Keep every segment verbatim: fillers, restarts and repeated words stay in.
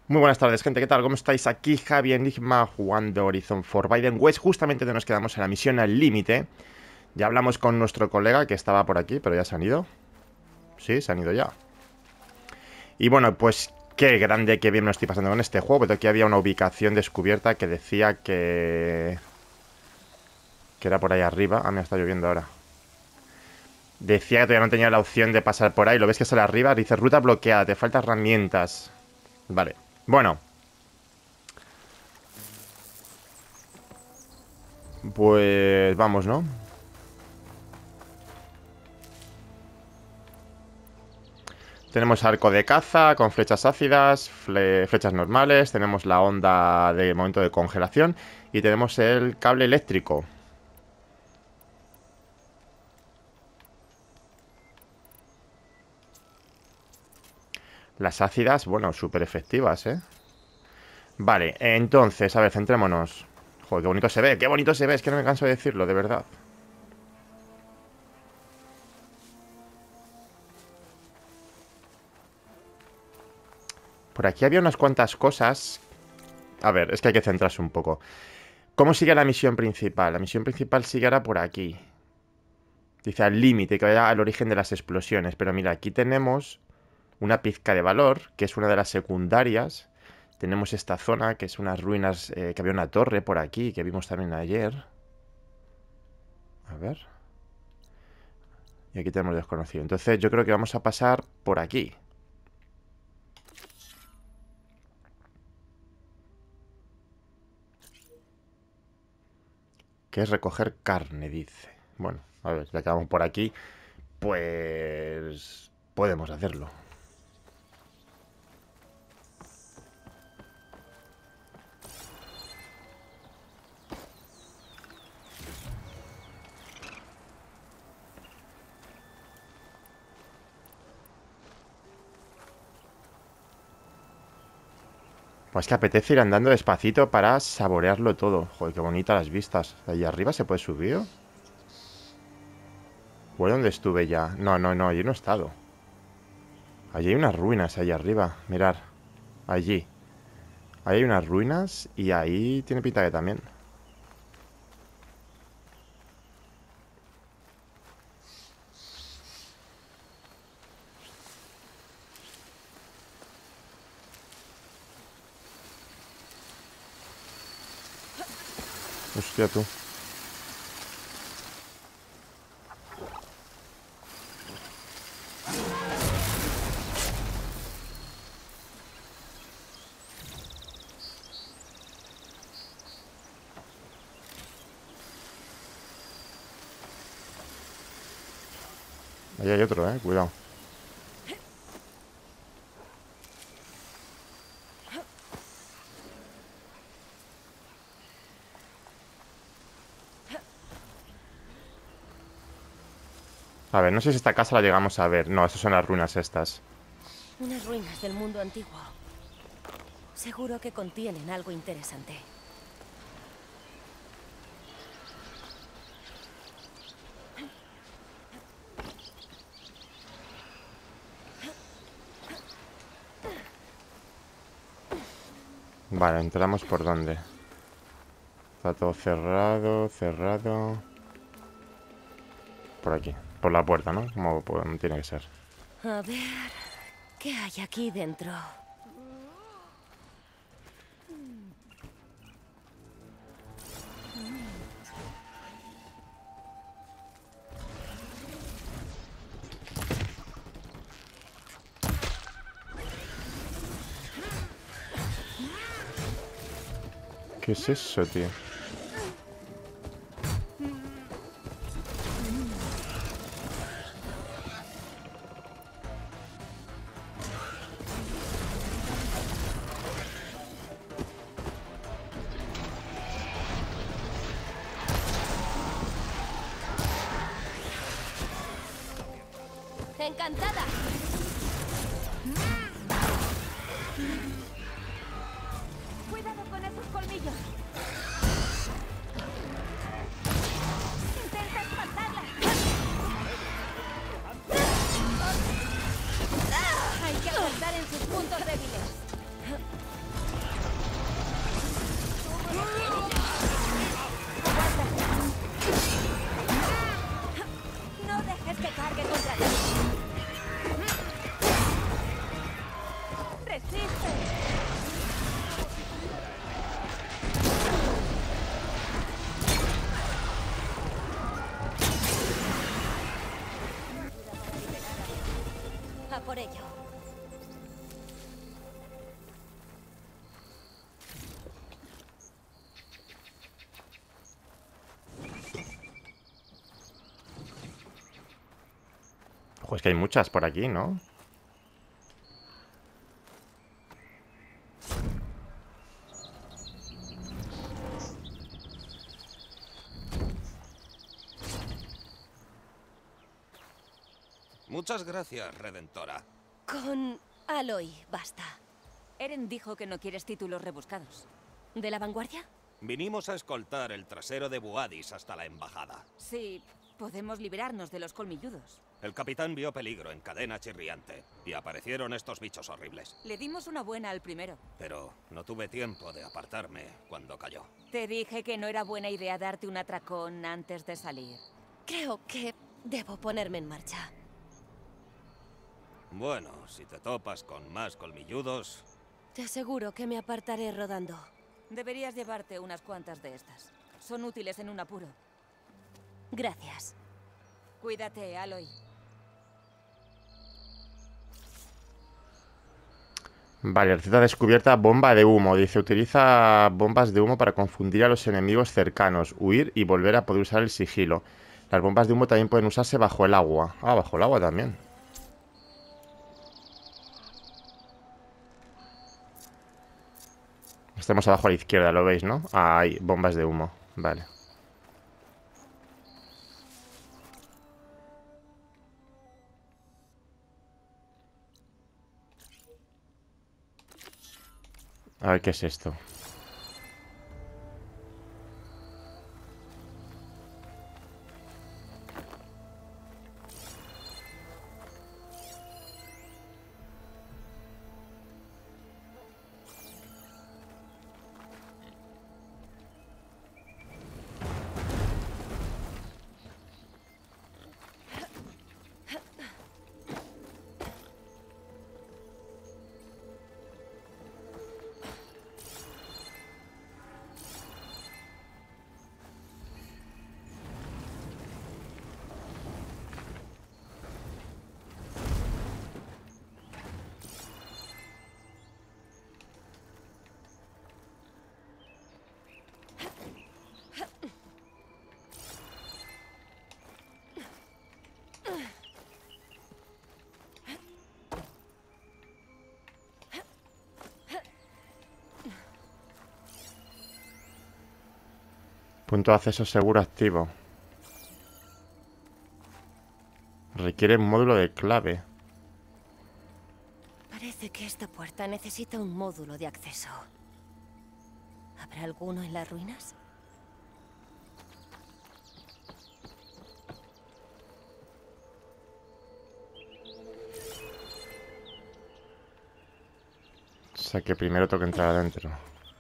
Muy buenas tardes, gente, ¿qué tal? ¿Cómo estáis? Aquí Javi Enigma jugando Horizon Forbidden West. Justamente nos quedamos en la misión al límite. Ya hablamos con nuestro colega que estaba por aquí, pero ya se han ido. Sí, se han ido ya. Y bueno, pues qué grande, qué bien me lo estoy pasando con este juego. Pero aquí había una ubicación descubierta que decía que... que era por ahí arriba. Ah, me está lloviendo ahora. Decía que todavía no tenía la opción de pasar por ahí. ¿Lo ves que sale arriba? Dice ruta bloqueada, te faltan herramientas. Vale, bueno. Pues vamos, ¿no? Tenemos arco de caza con flechas ácidas, fle flechas normales, tenemos la onda de momento de congelación y tenemos el cable eléctrico. Las ácidas, bueno, súper efectivas, ¿eh? Vale, entonces, a ver, centrémonos. Joder, qué bonito se ve, qué bonito se ve, es que no me canso de decirlo, de verdad. Por aquí había unas cuantas cosas. A ver, es que hay que centrarse un poco. ¿Cómo sigue la misión principal? La misión principal sigue ahora por aquí. Dice al límite, que vaya al origen de las explosiones. Pero mira, aquí tenemos una pizca de valor, que es una de las secundarias. Tenemos esta zona, que es unas ruinas, eh, que había una torre por aquí, que vimos también ayer. A ver. Y aquí tenemos desconocido. Entonces yo creo que vamos a pasar por aquí. Que es recoger carne, dice. Bueno, a ver, ya que vamos por aquí, pues podemos hacerlo. Pues que apetece ir andando despacito para saborearlo todo. Joder, qué bonitas las vistas. ¿Allí arriba se puede subir? ¿Fue donde estuve ya? No, no, no, allí no he estado. Allí hay unas ruinas, allí arriba. Mirad, allí. Ahí hay unas ruinas y ahí tiene pinta que también. Hostia, tú. Ahí hay otro, eh, cuidado. A ver, no sé si esta casa la llegamos a ver. No, esas son las ruinas estas. Unas ruinas del mundo antiguo. Seguro que contienen algo interesante. Vale, entramos por dónde. Está todo cerrado, cerrado. Por aquí, por la puerta, ¿no? Como pues, tiene que ser. A ver, ¿qué hay aquí dentro? ¿Qué es eso, tío? ¡Encantada! ¡Cuidado con esos colmillos! ¡Intenta espantarla! Hay que acertar en sus puntos débiles. por ello. Ojo, es que hay muchas por aquí, ¿no? Muchas gracias, Redentora. Con Aloy, basta. Eren dijo que no quieres títulos rebuscados. ¿De la vanguardia? Vinimos a escoltar el trasero de Buadis hasta la embajada. Sí, podemos librarnos de los colmilludos. El capitán vio peligro en Cadena Chirriante y aparecieron estos bichos horribles. Le dimos una buena al primero. Pero no tuve tiempo de apartarme cuando cayó. Te dije que no era buena idea darte un atracón antes de salir. Creo que debo ponerme en marcha. Bueno, si te topas con más colmilludos... Te aseguro que me apartaré rodando. Deberías llevarte unas cuantas de estas. Son útiles en un apuro. Gracias. Cuídate, Aloy. Vale, receta descubierta, bomba de humo. Dice, utiliza bombas de humo para confundir a los enemigos cercanos, huir y volver a poder usar el sigilo. Las bombas de humo también pueden usarse bajo el agua. Ah, bajo el agua también. Estamos abajo a la izquierda, lo veis, ¿no? Ah, hay bombas de humo. Vale. A ver qué es esto. Punto de acceso seguro activo. Requiere un módulo de clave. Parece que esta puerta necesita un módulo de acceso. ¿Habrá alguno en las ruinas? O sea que primero tengo que entrar adentro.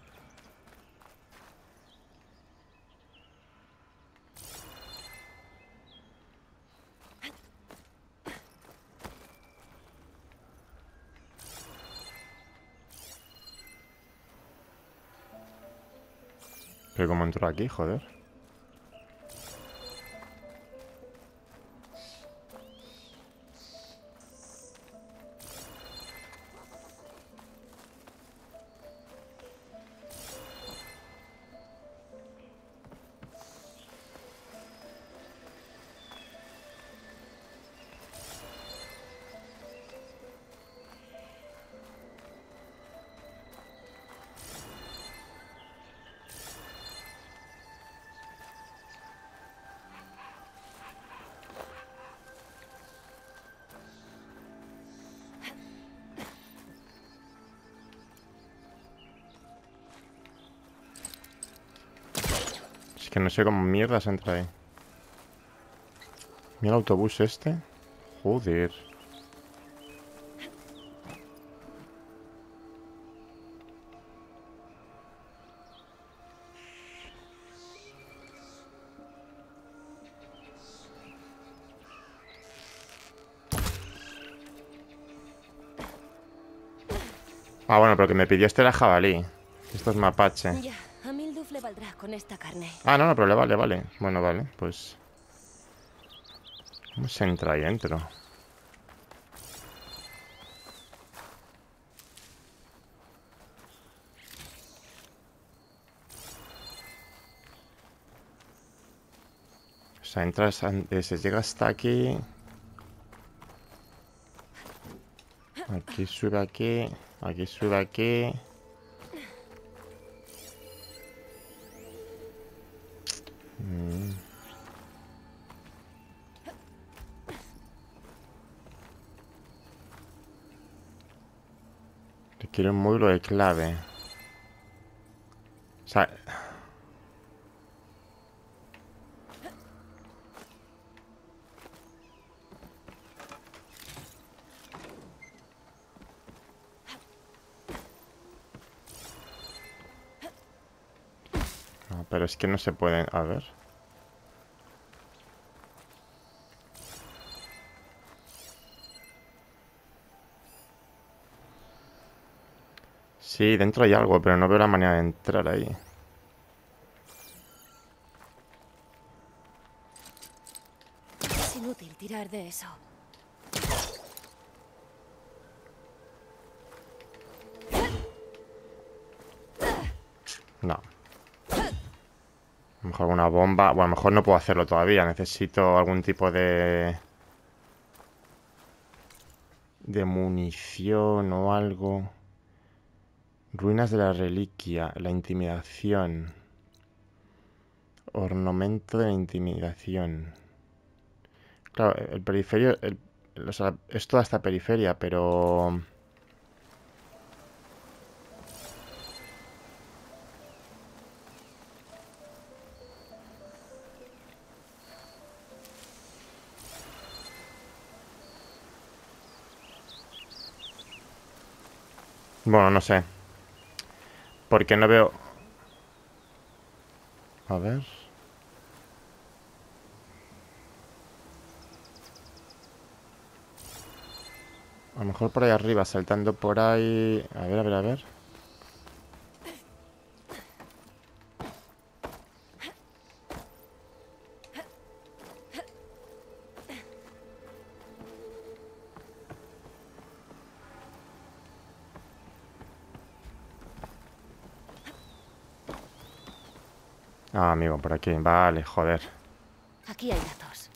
Pero ¿cómo entro aquí, joder? Es que no sé cómo mierda se entra ahí. Mira el autobús este. Joder. Ah, bueno, pero que me pidió este era jabalí. Esto es mapache. Ya, a Milduf le valdrá con esta carne. Ah, no, no, pero le vale, vale. Bueno, vale, pues... ¿Cómo se entra ahí dentro? sea, entras, eh, se llega hasta aquí. Aquí sube aquí. Aquí sube aquí. Mm. Requiere un módulo de clave. O sea... No, pero es que no se pueden... A ver... Sí, dentro hay algo, pero no veo la manera de entrar ahí. Es inútil tirar de eso. No. A lo mejor una bomba... Bueno, a lo mejor no puedo hacerlo todavía. Necesito algún tipo de... De munición o algo. Ruinas de la reliquia. La intimidación. Ornamento de la intimidación. Claro, el periferio... el- o sea, es toda esta periferia, pero... Bueno, no sé. Porque no veo... A ver... A lo mejor por ahí arriba, saltando por ahí... A ver, a ver, a ver. Ah, amigo, por aquí. Vale, joder. Aquí hay datos.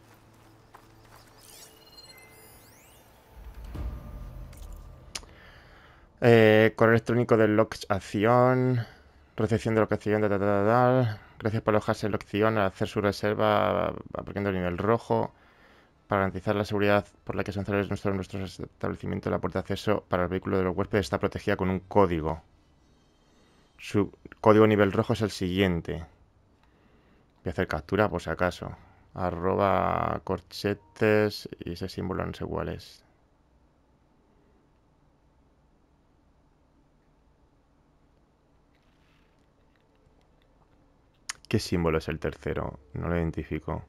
Eh, correo electrónico de locación. Recepción de locación. Da, da, da, da, da. Gracias por alojarse en locación al hacer su reserva. Aplicando el nivel rojo. Para garantizar la seguridad por la que se instalan nuestros, nuestros establecimientos, la puerta de acceso para el vehículo de los huéspedes está protegida con un código. Su código nivel rojo es el siguiente. Voy a hacer captura por si acaso. Arroba corchetes y ese símbolo no sé cuál es. ¿Qué símbolo es el tercero? No lo identifico.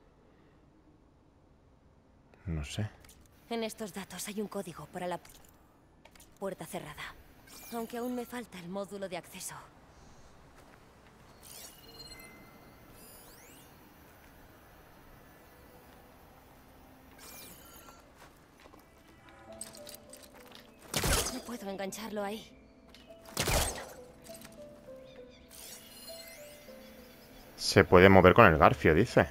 No sé. En estos datos hay un código para la puerta cerrada. Aunque aún me falta el módulo de acceso. No puedo engancharlo ahí. Se puede mover con el garfio, dice.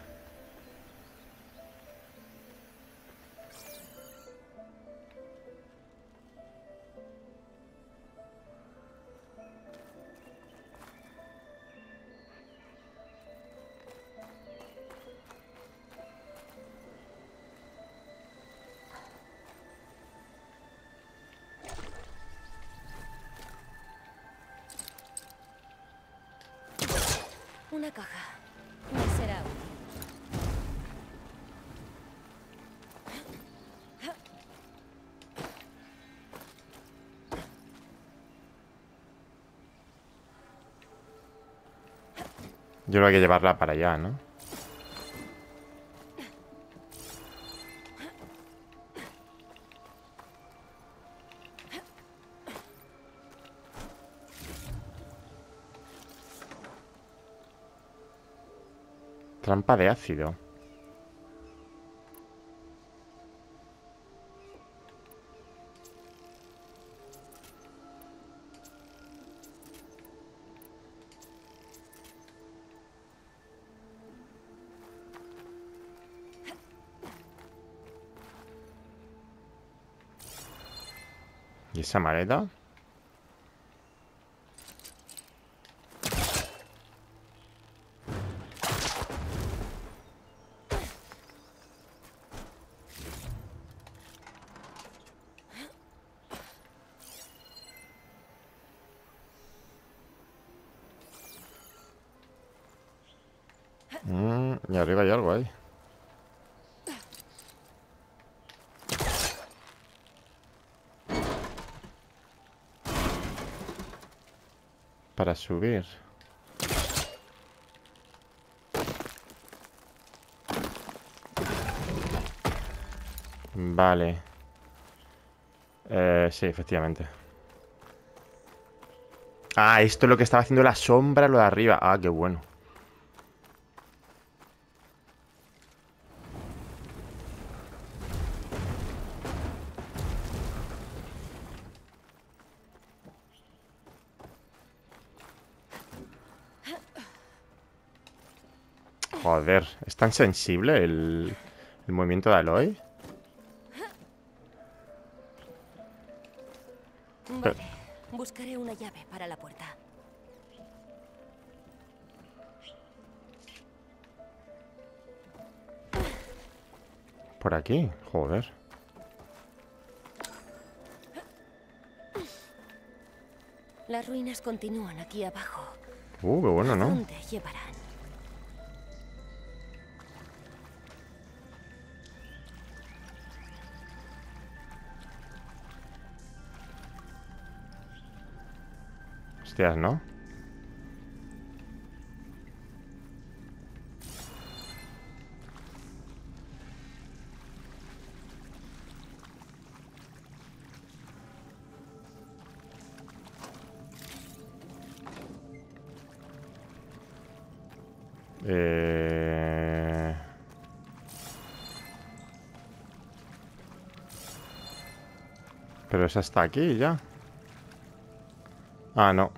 Una caja. Me será útil. Yo creo que hay que llevarla para allá, ¿no? Trampa de ácido. ¿Y esa maleta? Mm, y arriba hay algo ahí. Para subir. Vale. Eh, sí, efectivamente. Ah, esto es lo que estaba haciendo la sombra, lo de arriba. Ah, qué bueno. Joder, ¿es tan sensible el, el movimiento de Aloy? Vale, buscaré una llave para la puerta. Por aquí, joder. Las ruinas continúan aquí abajo. Uh, qué bueno, ¿A ¿no? dónde llevarán? Hostias, ¿no? Eh... Pero esa está aquí ya. Ah, no.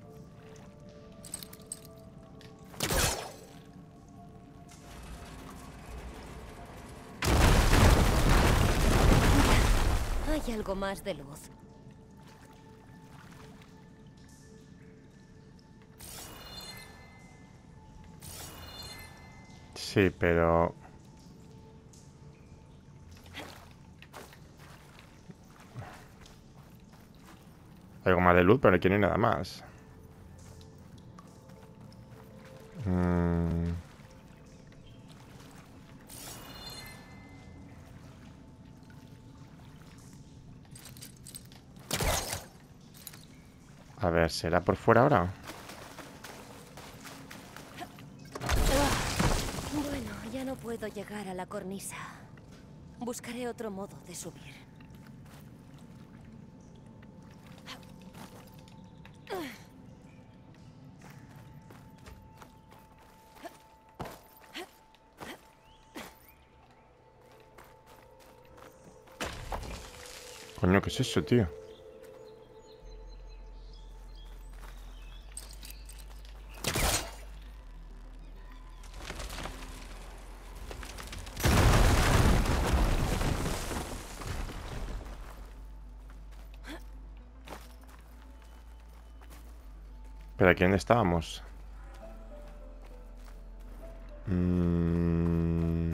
Hay algo más de luz. Sí, pero... Hay algo más de luz, pero aquí no hay nada más. Mm. A ver, ¿será por fuera ahora? Bueno, ya no puedo llegar a la cornisa. Buscaré otro modo de subir. Coño, ¿qué es eso, tío? ¿Pero aquí dónde estábamos? Mm.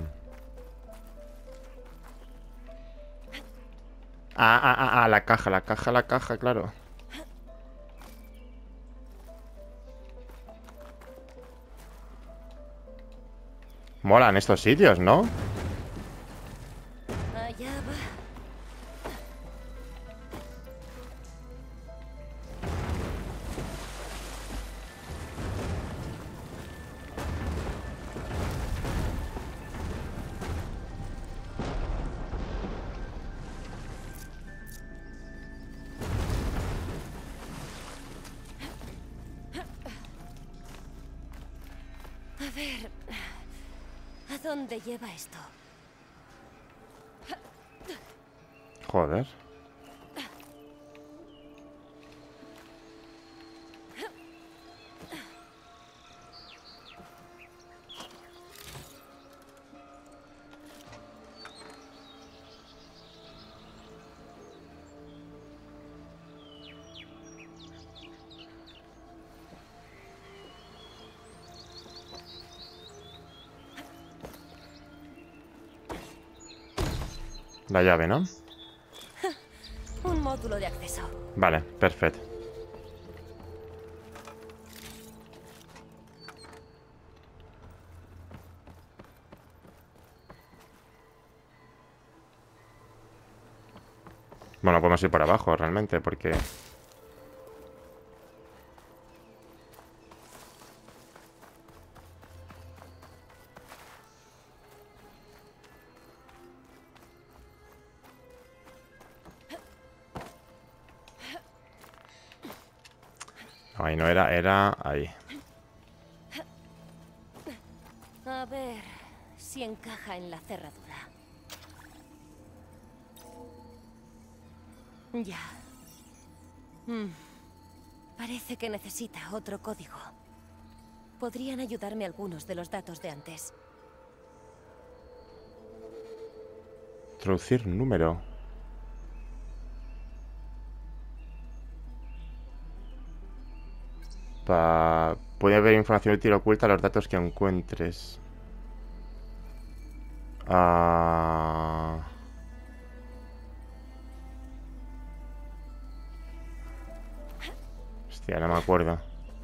Ah, ah, ah, ah, la caja, la caja, la caja, claro. Molan estos sitios, ¿no? Allá va. A ver... ¿A dónde lleva esto? Joder. La llave, ¿no? Un módulo de acceso. Vale, perfecto. Bueno, podemos ir por abajo realmente, porque... No, ahí no era, era ahí. A ver si encaja en la cerradura. Ya. Mm. Parece que necesita otro código. Podrían ayudarme algunos de los datos de antes. Introducir número. Pa... Puede haber información útil oculta a los datos que encuentres. Ah... Hostia, no me acuerdo.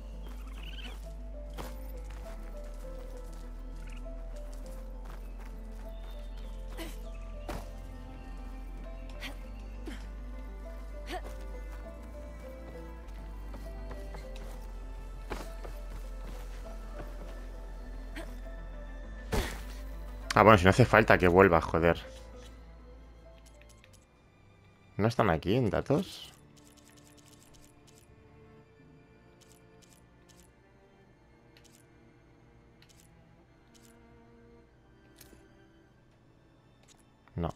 Ah, bueno, si no hace falta que vuelva, joder. ¿No están aquí en datos? No.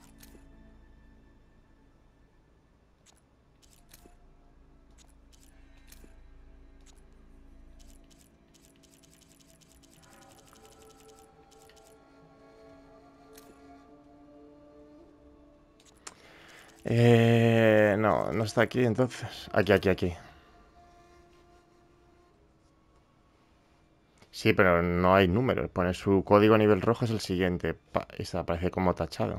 Eh, no, no está aquí entonces. Aquí, aquí, aquí. Sí, pero no hay números. Pone su código a nivel rojo es el siguiente. Pa, y se aparece como tachado.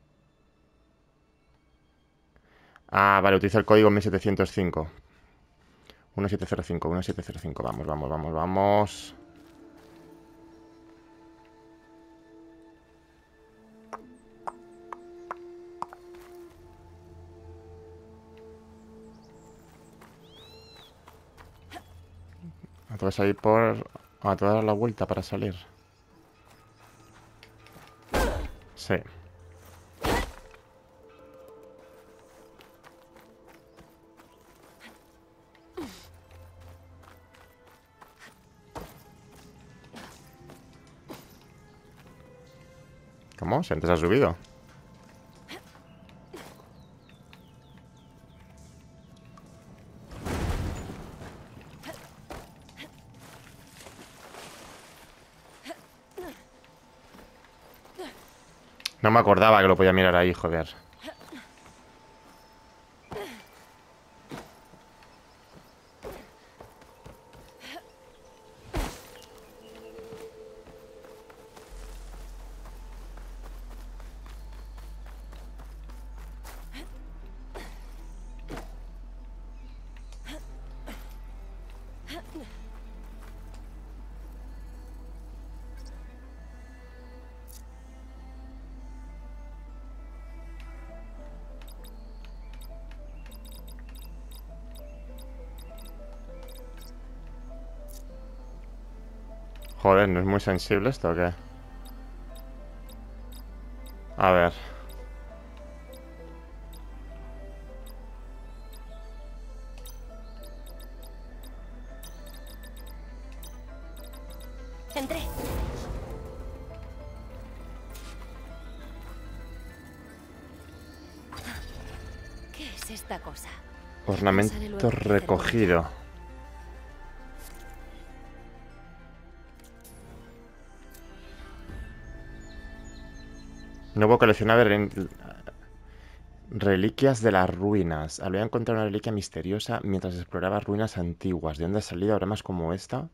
Ah, vale, utiliza el código mil setecientos cinco. mil setecientos cinco, mil setecientos cinco. Vamos, vamos, vamos, vamos. A todas ahí por... A toda la vuelta para salir. Sí. ¿Cómo? ¿Si antes ha subido? No me acordaba que lo podía mirar ahí, joder. Joder, ¿no es muy sensible esto o qué? A ver. Entré. ¿Qué es esta cosa? Ornamento recogido. Nuevo coleccionable re- reliquias de las ruinas. Había encontrado una reliquia misteriosa mientras exploraba ruinas antiguas. ¿De dónde ha salido? ¿Habrá más como esta?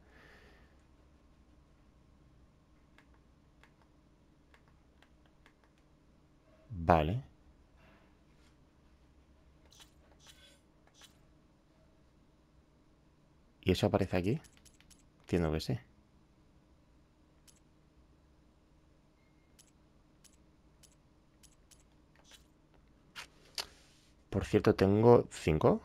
Vale. ¿Y eso aparece aquí? Entiendo que sí. Por cierto, tengo cinco.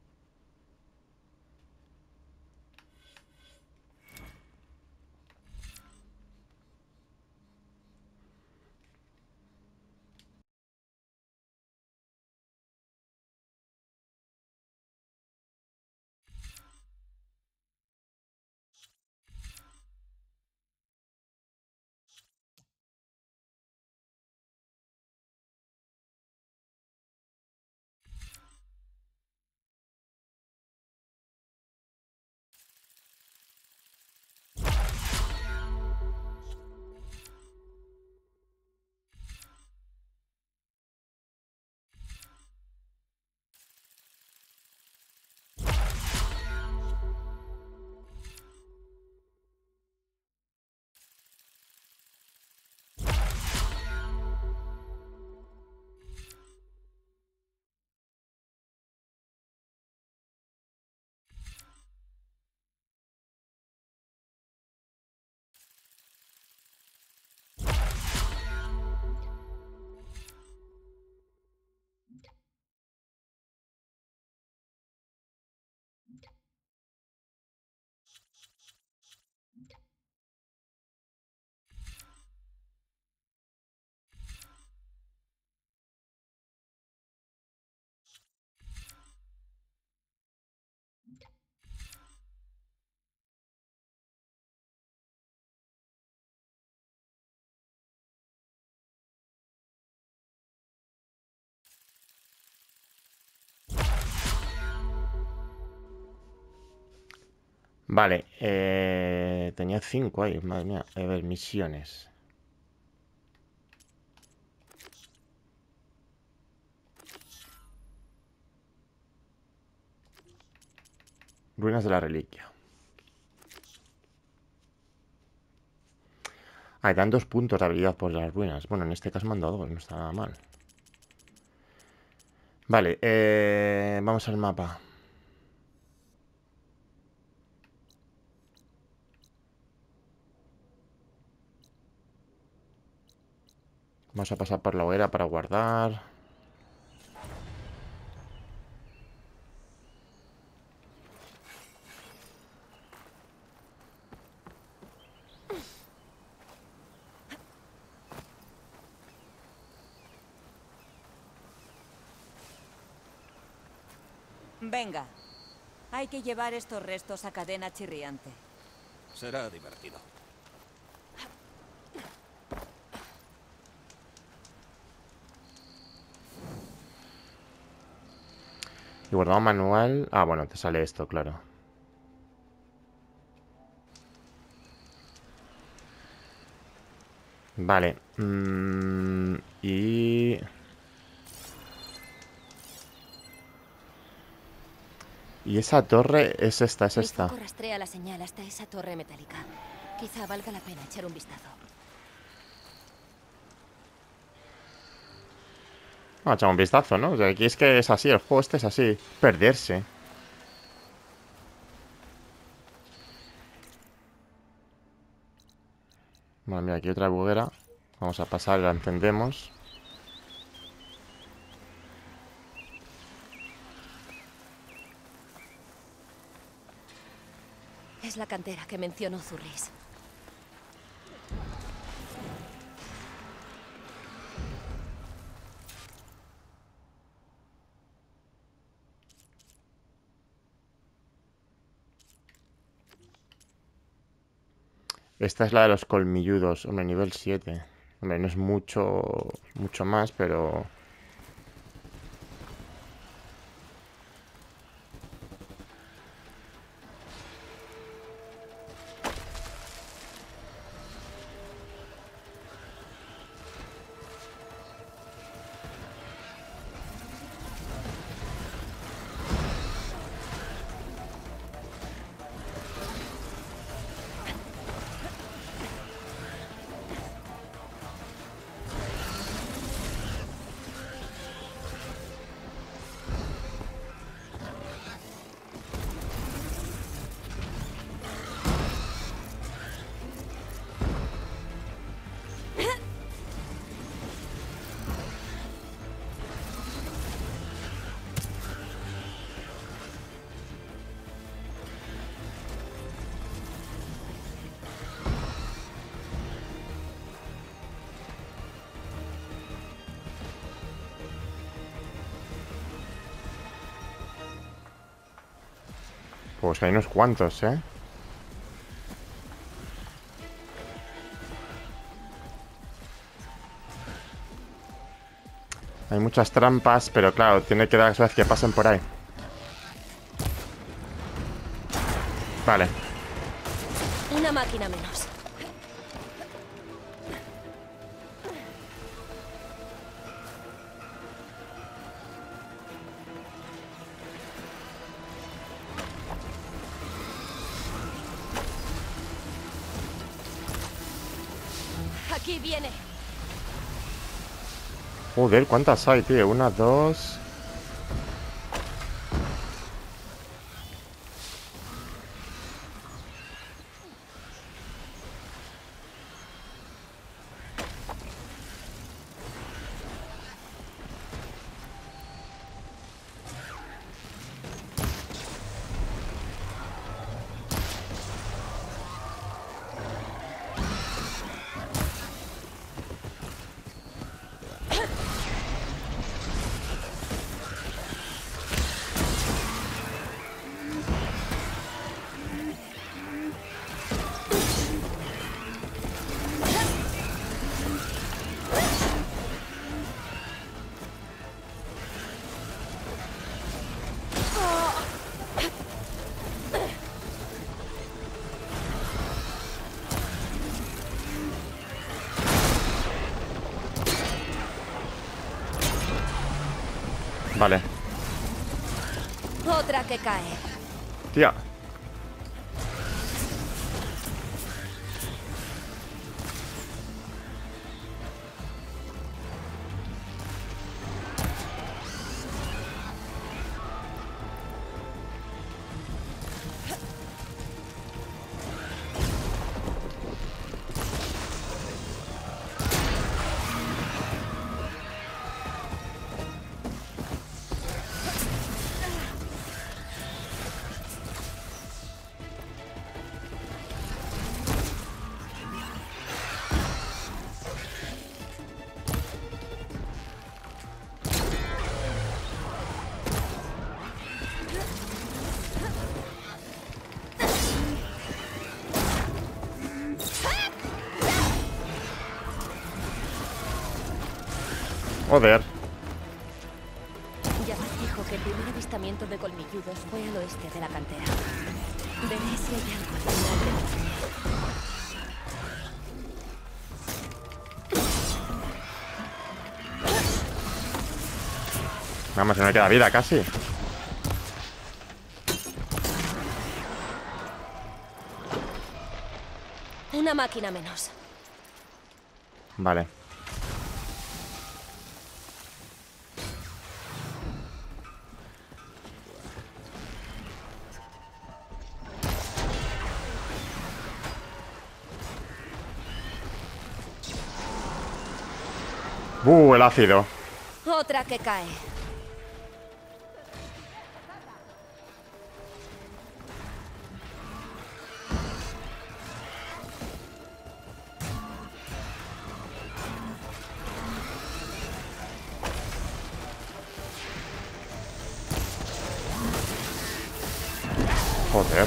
Vale, eh, tenía cinco ahí, madre mía. A ver, misiones. Ruinas de la reliquia. Ah, dan dos puntos de habilidad por las ruinas. Bueno, en este caso me han dado dos, no está nada mal. Vale, eh, vamos al mapa. Vamos a pasar por la hoguera para guardar. Venga. Hay que llevar estos restos a Cadena Chirriante. Será divertido. Y guardado manual. Ah, bueno, te sale esto, claro. Vale. Mm, y... Y esa torre es esta, es Mi esta. foco rastrea la señal hasta esa torre metálica. Quizá valga la pena echar un vistazo. Vamos a echar un vistazo, ¿no? O sea, aquí es que es así, el juego este es así. Perderse. Bueno, mira, aquí otra buguera. Vamos a pasar, la encendemos. Es la cantera que mencionó Zurris. Esta es la de los colmilludos. Hombre, nivel siete. Hombre, no es mucho, mucho más, pero... Pues hay unos cuantos, ¿eh? Hay muchas trampas, pero claro, tiene que dar suerte que pasen por ahí. Vale. Una máquina menos. Aquí viene. Joder, ¿cuántas hay, tío? Una, dos... Vale. Otra que cae. Tía. Joder. Ya dijo que el primer avistamiento de colmilludos fue al oeste de la cantera. Veré si hay algo al final del túnel. Vamos, no me queda vida casi. Una máquina menos. Vale. Uh, el ácido. Otra que cae. Joder.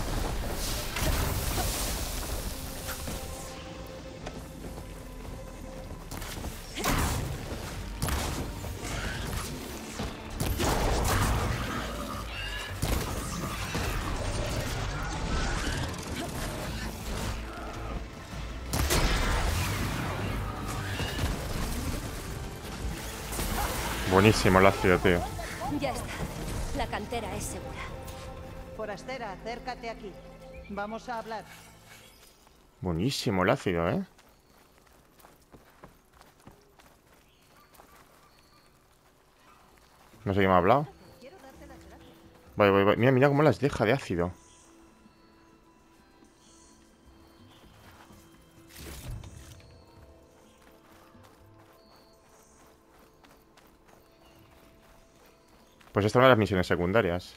Buenísimo el ácido, tío. Ya está. La cantera es segura. Forastera, acércate aquí. Vamos a hablar. Buenísimo el ácido, ¿eh? No sé quién me ha hablado. Voy, voy, voy. Mira, mira cómo las deja de ácido. Pues esta es una de las misiones secundarias.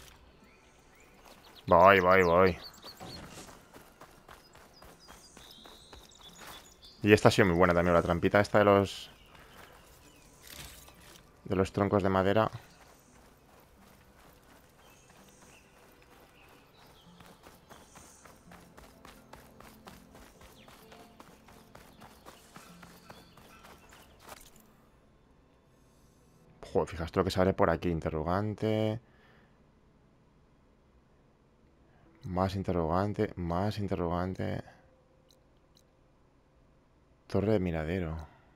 Voy, voy, voy. Y esta ha sido muy buena también, la trampita esta de los... De los troncos de madera. Joder, fijaos lo que sale por aquí. Interrogante. Más interrogante. Más interrogante. Torre de miradero.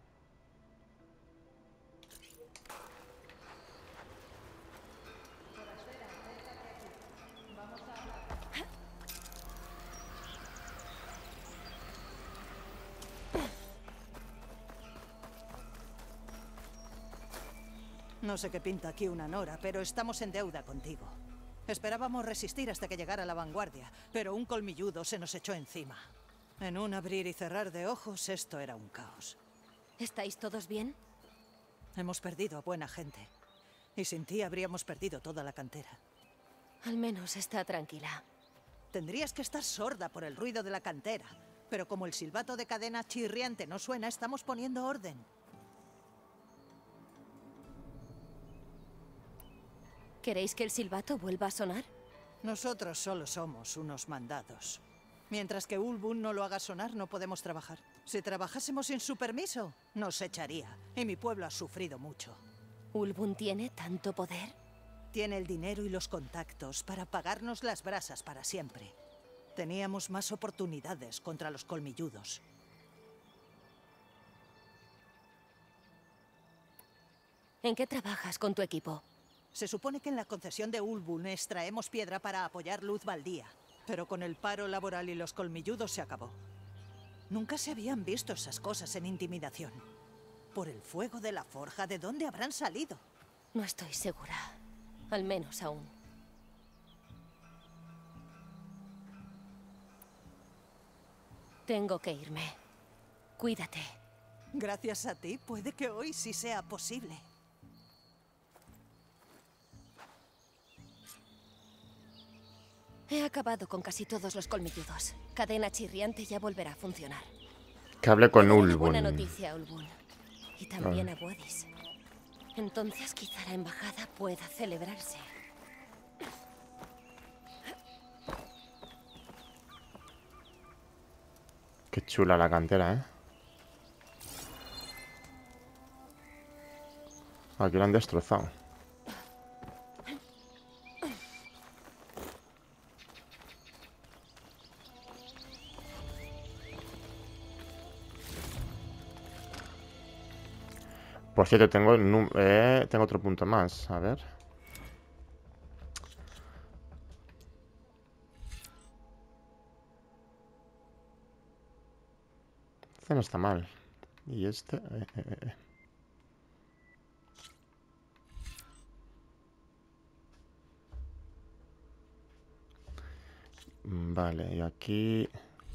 No sé qué pinta aquí una Nora, pero estamos en deuda contigo. Esperábamos resistir hasta que llegara la vanguardia, pero un colmilludo se nos echó encima. En un abrir y cerrar de ojos, esto era un caos. ¿Estáis todos bien? Hemos perdido a buena gente. Y sin ti habríamos perdido toda la cantera. Al menos está tranquila. Tendrías que estar sorda por el ruido de la cantera. Pero como el silbato de cadena chirriante no suena, estamos poniendo orden. ¿Queréis que el silbato vuelva a sonar? Nosotros solo somos unos mandados. Mientras que Ulbun no lo haga sonar, no podemos trabajar. Si trabajásemos sin su permiso, nos echaría. Y mi pueblo ha sufrido mucho. ¿Ulbun tiene tanto poder? Tiene el dinero y los contactos para pagarnos las brasas para siempre. Teníamos más oportunidades contra los colmilludos. ¿En qué trabajas con tu equipo? Se supone que en la concesión de Ulbun extraemos piedra para apoyar Luz Baldía. Pero con el paro laboral y los colmilludos se acabó. Nunca se habían visto esas cosas en intimidación. Por el fuego de la forja, ¿de dónde habrán salido? No estoy segura. Al menos aún. Tengo que irme. Cuídate. Gracias a ti, puede que hoy sí sea posible. He acabado con casi todos los colmilludos. Cadena chirriante ya volverá a funcionar. Que hable con Tengo una Ulbun. buena noticia a Ulbun. Y también a Bodis. Entonces quizá la embajada pueda celebrarse. Qué chula la cantera, ¿eh? Aquí lo han destrozado. Por cierto, tengo, nu- eh, tengo otro punto más. A ver. Este no está mal. Y este... eh, eh, eh. Vale, y aquí...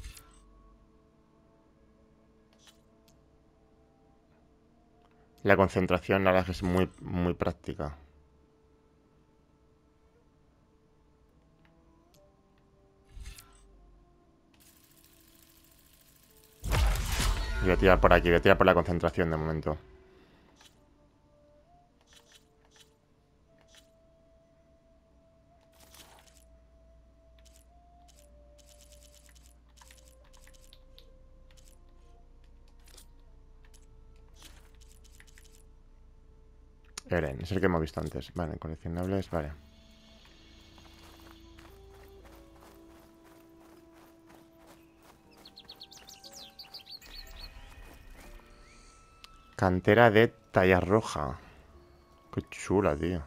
La concentración, la verdad es que es muy, muy práctica. Voy a tirar por aquí, voy a tirar por la concentración de momento. Eren, es el que hemos visto antes. Vale, coleccionables, vale. Cantera de talla roja. Qué chula, tío.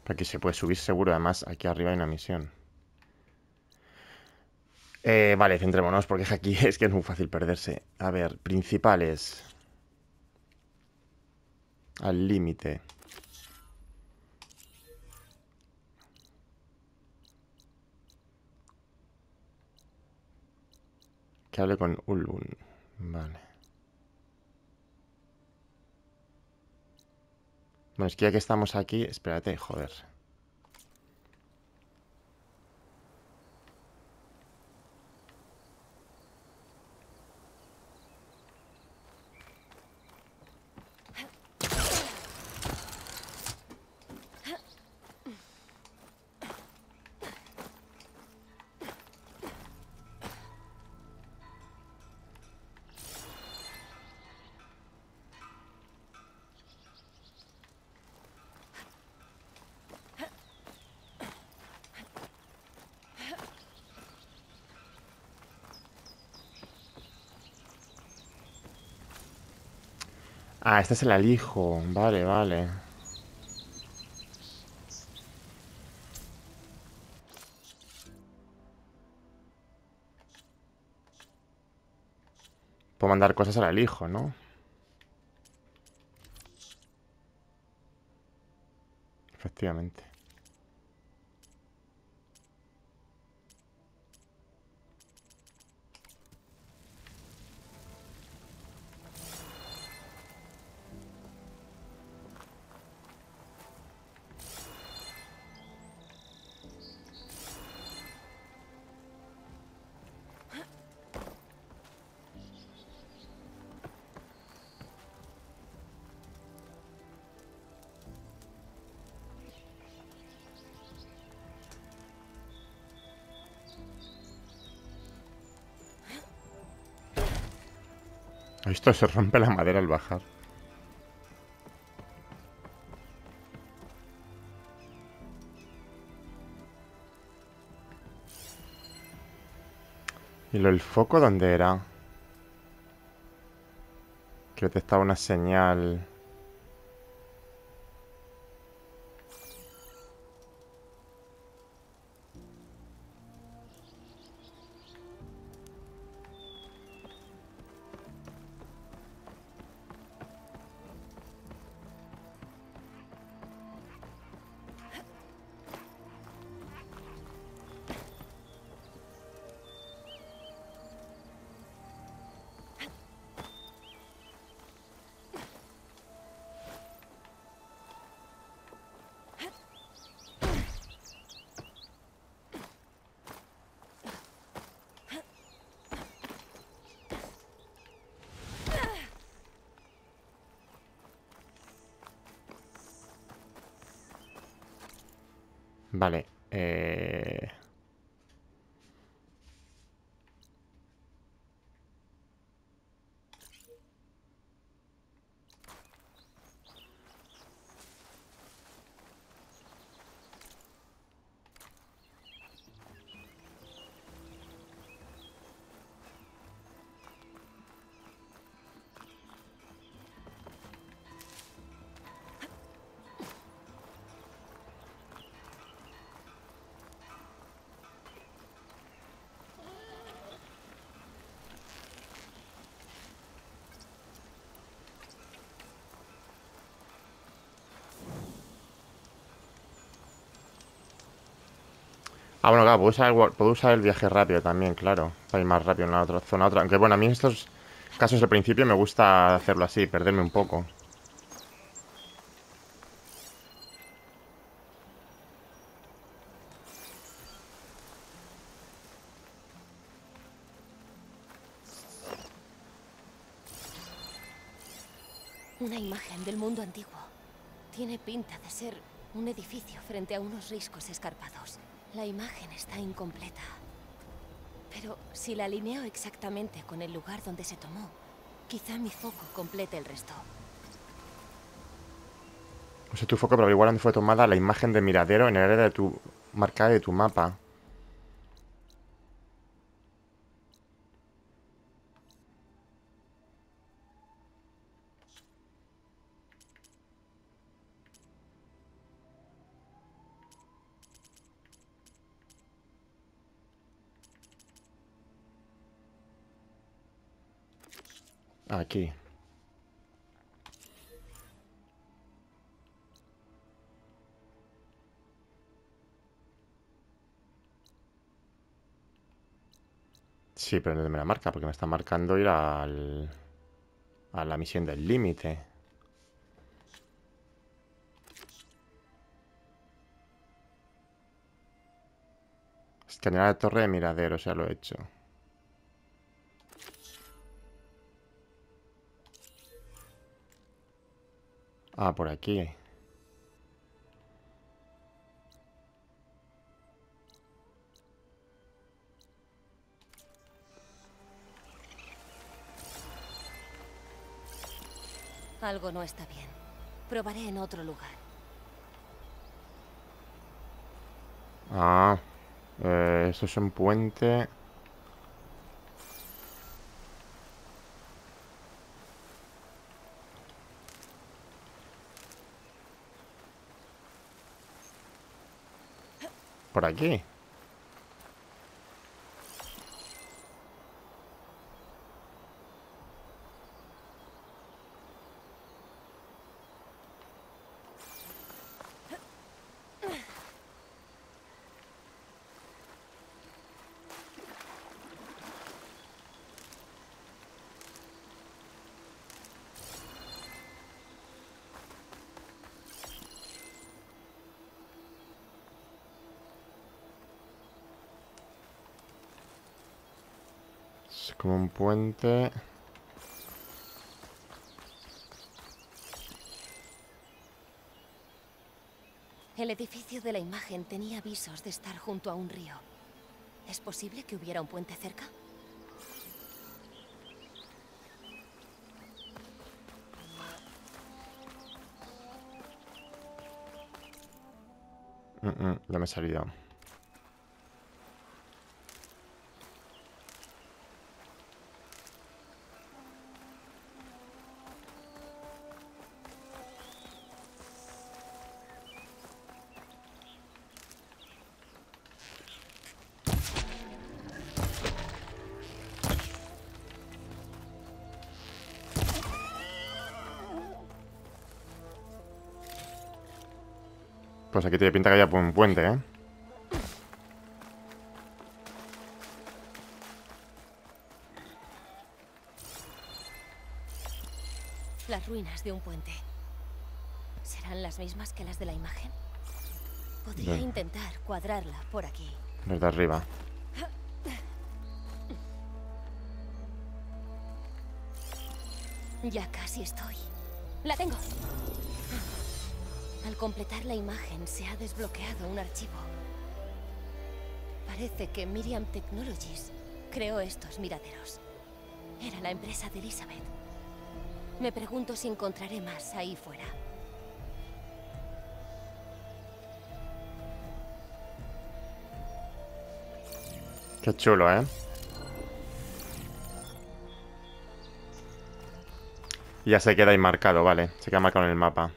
Aquí se puede subir seguro, además aquí arriba hay una misión. Eh, vale, centrémonos porque aquí es que es muy fácil perderse. A ver, principales. Al límite. Que hable con Ulbun. Vale. Bueno, es que ya que estamos aquí... Espérate, joder. Ah, este es el alijo. Vale, vale. Puedo mandar cosas al alijo, ¿no? Efectivamente. Esto se rompe la madera al bajar. ¿Y lo del foco dónde era? Que detectaba una señal. Vale. Eh... Ah, bueno, claro, puedo usar, el, puedo usar el viaje rápido también, claro. Para ir más rápido en la otra zona a otra. Aunque bueno, a mí en estos casos al principio me gusta hacerlo así, perderme un poco. Una imagen del mundo antiguo. Tiene pinta de ser un edificio frente a unos riscos escarpados. La imagen está incompleta. Pero si la alineo exactamente con el lugar donde se tomó, quizá mi foco complete el resto. No sé tu foco, pero igual donde fue tomada la imagen de miradero en el área de tu marcada de tu mapa. Aquí. Sí, pero no me la marca, porque me está marcando ir al... a la misión del límite. Escanear la torre de miradero, o sea, lo he hecho. Ah, por aquí. Algo no está bien. Probaré en otro lugar. Ah, eh, eso es un puente. Por aquí. Es como un puente. El edificio de la imagen tenía avisos de estar junto a un río. ¿Es posible que hubiera un puente cerca? Mm, mm, ya me he salido. Pues aquí tiene pinta que haya un puente, ¿eh? Las ruinas de un puente. ¿Serán las mismas que las de la imagen? Podría Bien. intentar cuadrarla por aquí. Los de arriba. Ya casi estoy. ¡La tengo! Al completar la imagen se ha desbloqueado un archivo. Parece que Miriam Technologies creó estos miraderos. Era la empresa de Elizabeth. Me pregunto si encontraré más ahí fuera. Qué chulo, ¿eh? Ya se queda ahí marcado, vale. Se queda marcado en el mapa.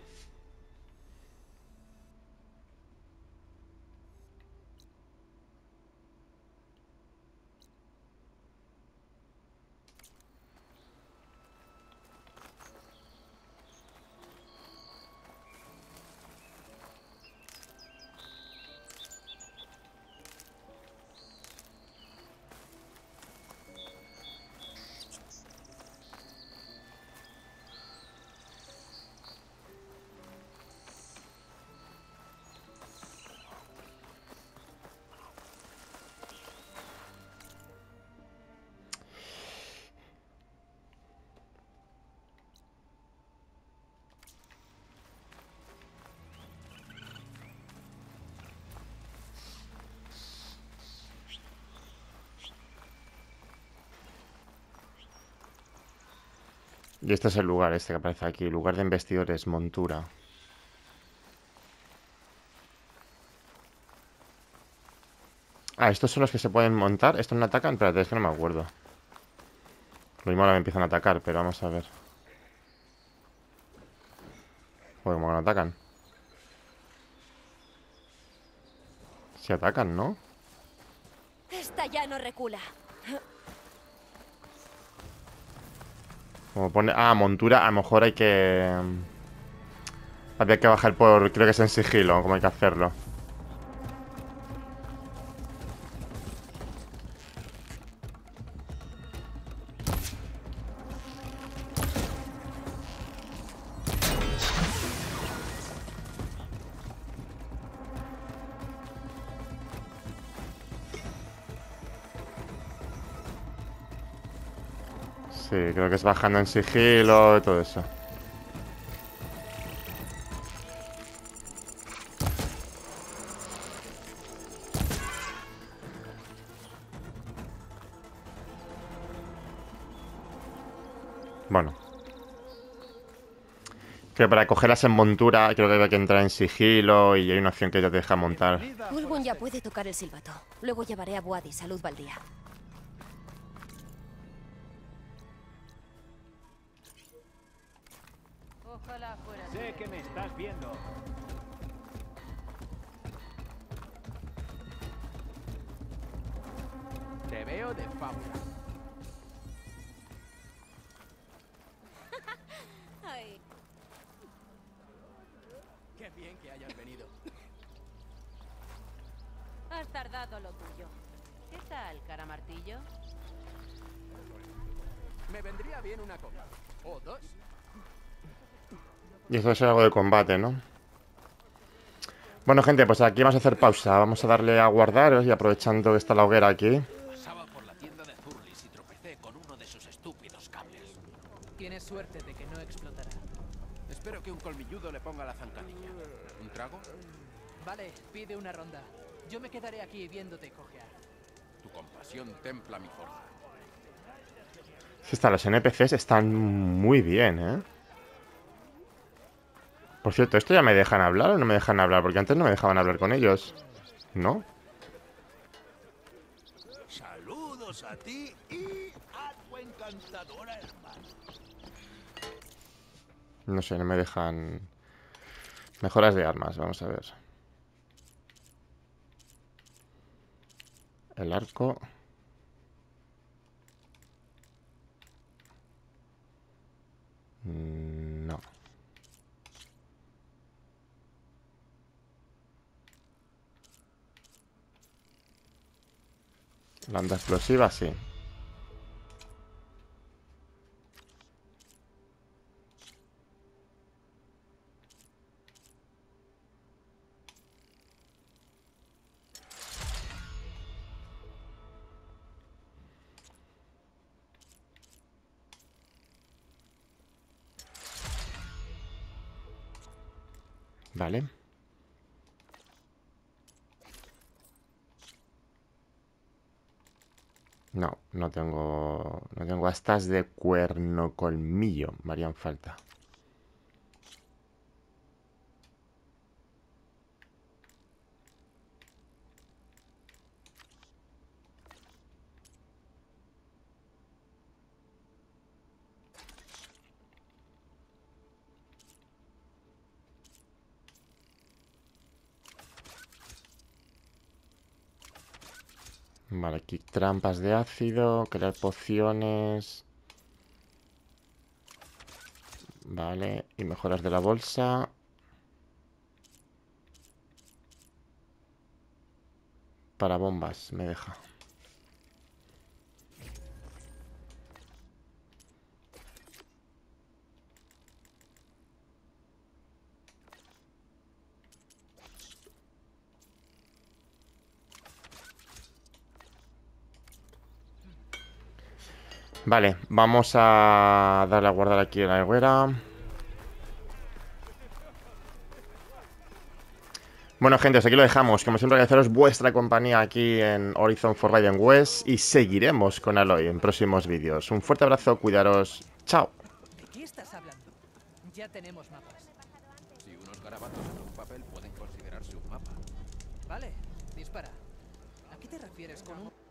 Y este es el lugar, este que aparece aquí. Lugar de investidores, montura. Ah, ¿estos son los que se pueden montar? ¿Estos no atacan? Espérate, es que no me acuerdo. Lo mismo ahora me empiezan a atacar, pero vamos a ver. Joder, como que no atacan. Si atacan, ¿no? Esta ya no recula. Como pone... Ah, montura. A lo mejor hay que... Había que bajar por... Creo que es en sigilo, como hay que hacerlo. Sí, creo que es bajando en sigilo y todo eso. Bueno. Que para cogerlas en montura creo que hay que entrar en sigilo y hay una opción que ya te deja montar. Ulbun ya puede tocar el silbato. Luego llevaré a Buadis a Luz Baldía. Ojalá fuera. Sé que me estás viendo. Te veo de fábula. Ay, Qué bien que hayas venido. Has tardado lo tuyo. ¿Qué tal, cara martillo? Me vendría bien una copa. O dos. Y eso es algo de combate, ¿no? Bueno, gente, pues aquí vamos a hacer pausa. Vamos a darle a guardar y aprovechando que está la hoguera aquí. Pasaba por la tienda de Zurlis y tropecé con uno de sus estúpidos cables. Tienes suerte de que no explotará. Espero que un colmilludo le ponga la zancadilla. ¿Un trago? Vale, pide una ronda. Yo me quedaré aquí viéndote cojear. Tu compasión templa mi fuerza. Sí, está, los N P Cs están muy bien, ¿eh? Por cierto, ¿esto ya me dejan hablar o no me dejan hablar? Porque antes no me dejaban hablar con ellos, ¿no? Saludos a ti y a tu encantadora hermana. No sé, no me dejan... Mejoras de armas, vamos a ver. El arco... No. La onda explosiva, sí. Vale. No, no tengo... No tengo astas de cuerno colmillo. Me harían falta. Vale, aquí trampas de ácido, crear pociones. Vale, y mejoras de la bolsa. Para bombas, me deja. Vale, vamos a darle a guardar aquí en la hoguera. Bueno, gente, aquí lo dejamos. Como siempre, agradeceros vuestra compañía aquí en Horizon Forbidden West y seguiremos con Aloy en próximos vídeos. Un fuerte abrazo, cuidaros. Chao. ¿De qué estás hablando? Ya tenemos mapas. Si unos garabatos en un papel pueden considerarse un mapa. Vale, dispara. ¿A qué te refieres con un...?